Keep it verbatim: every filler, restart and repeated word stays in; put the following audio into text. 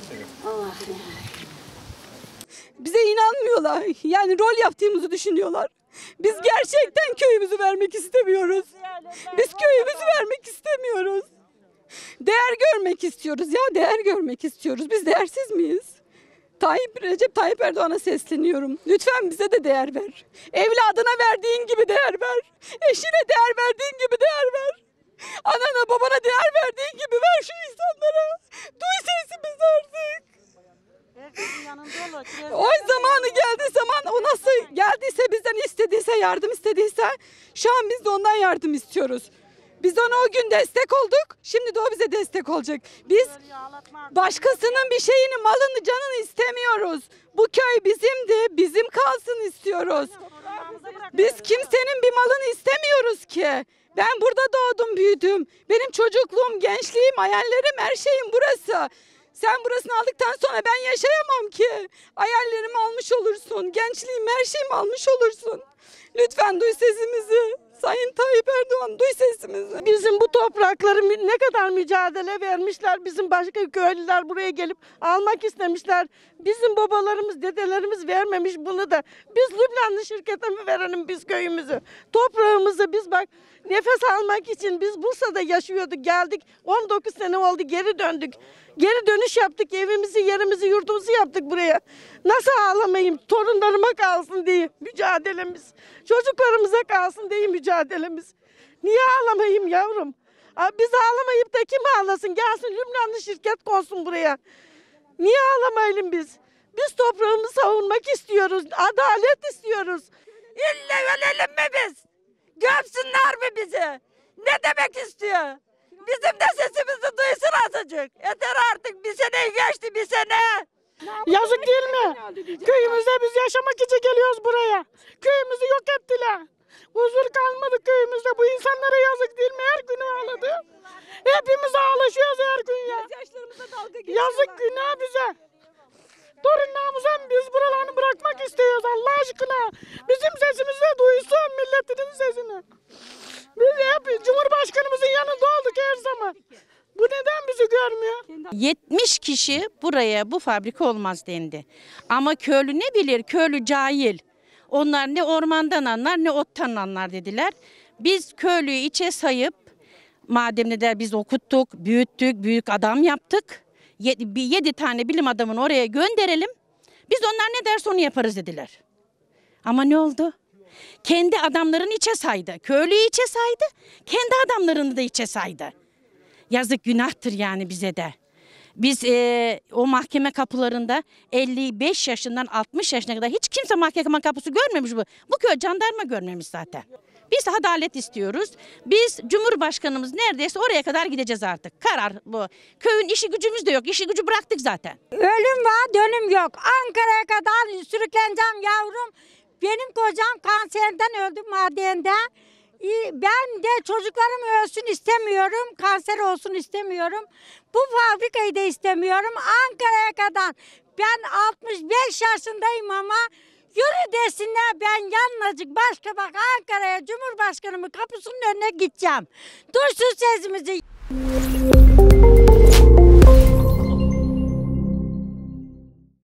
Bize inanmıyorlar. Yani rol yaptığımızı düşünüyorlar. Biz gerçekten köyümüzü vermek istemiyoruz. Biz köyümüzü vermek istemiyoruz. Değer görmek istiyoruz ya, değer görmek istiyoruz. Biz değersiz miyiz? Tayyip, Recep Tayyip Erdoğan'a sesleniyorum. Lütfen bize de değer ver. Evladına verdiğin gibi değer ver. Eşine değer verdiğin gibi değer ver. Anana babana değer verdiğin gibi ver şu insanlara. Duy sesimizi artık. O zamanı geldiği zaman o nasıl geldiyse bizden istediyse yardım istediyse şu an biz de ondan yardım istiyoruz. Biz ona o gün destek olduk. Şimdi de o bize destek olacak. Biz başkasının bir şeyini, malını, canını istemiyoruz. Bu köy bizimdi. Bizim kalsın istiyoruz. Biz kimsenin bir malını istemiyoruz ki. Ben burada doğdum, büyüdüm. Benim çocukluğum, gençliğim, hayallerim, her şeyim burası. Sen burasını aldıktan sonra ben yaşayamam ki. Hayallerimi almış olursun. Gençliğim, her şeyimi almış olursun. Lütfen duy sesimizi. Sayın Tayyip Erdoğan duy sesimizi. Bizim bu toprakları ne kadar mücadele vermişler. Bizim başka köylüler buraya gelip almak istemişler. Bizim babalarımız, dedelerimiz vermemiş bunu da. Biz Lübnanlı şirkete mi verelim biz köyümüzü? Toprağımızı biz bak nefes almak için biz Bursa'da yaşıyorduk, geldik. on dokuz sene oldu, geri döndük. Geri dönüş yaptık, evimizi, yerimizi, yurdumuzu yaptık buraya. Nasıl ağlamayayım? Torunlarıma kalsın diye mücadelemiz. Çocuklarımıza kalsın diye mücadelemiz. Niye ağlamayayım yavrum? Biz ağlamayıp da kim ağlasın? Gelsin Lübnanlı şirket konsun buraya. Niye ağlamayalım biz? Biz toprağımızı savunmak istiyoruz. Adalet istiyoruz. İlle ölelim mi biz? Gömsünler mi bizi? Ne demek istiyor? Bizim de sesimizi duysun azıcık. Yeter artık, bir sene geçti, bir sene. Yazık değil mi? Köyümüzde biz yaşamak için geliyoruz buraya. Köyümüzü yok ettiler. Huzur kalmadı köyümüzde. Bu insanlara yazık değil mi? Her gün ağladı. Hepimiz ağlaşıyoruz her gün ya. Yazık günah bize. Torunlarımıza biz buralarını bırakmak istiyoruz Allah aşkına. Bizim sesimizi de duysun milletinin sesini. Biz hep Cumhurbaşkanımızın yanında olduk her zaman. Bu neden bizi görmüyor? yetmiş kişi buraya bu fabrika olmaz dendi. Ama köylü ne bilir? Köylü cahil. Onlar ne ormandan anlar ne ottan anlar dediler. Biz köylüyü içe sayıp madem de biz okuttuk, büyüttük, büyük adam yaptık. Yedi, yedi tane bilim adamını oraya gönderelim. Biz onlar ne derse onu yaparız dediler. Ama ne oldu? Kendi adamlarını içe saydı. Köylüyü içe saydı. Kendi adamlarını da içe saydı. Yazık günahtır yani bize de. Biz e, o mahkeme kapılarında elli beş yaşından altmış yaşına kadar hiç kimse mahkeme kapısı görmemiş bu. Bu köy jandarma görmemiş zaten. Biz adalet istiyoruz. Biz Cumhurbaşkanımız neredeyse oraya kadar gideceğiz artık. Karar bu. Köyün işi gücümüz de yok. İşi gücü bıraktık zaten. Ölüm var, dönüm yok. Ankara'ya kadar sürükleneceğim yavrum. Benim kocam kanserden öldü madende. Ben de çocuklarım ölsün istemiyorum. Kanser olsun istemiyorum. Bu fabrikayı da istemiyorum. Ankara'ya kadar. Ben altmış beş yaşındayım ama yürü desinler, ben yanlacık başka bak Ankara'ya Cumhurbaşkanımın kapısının önüne gideceğim. Duysun sesimizi.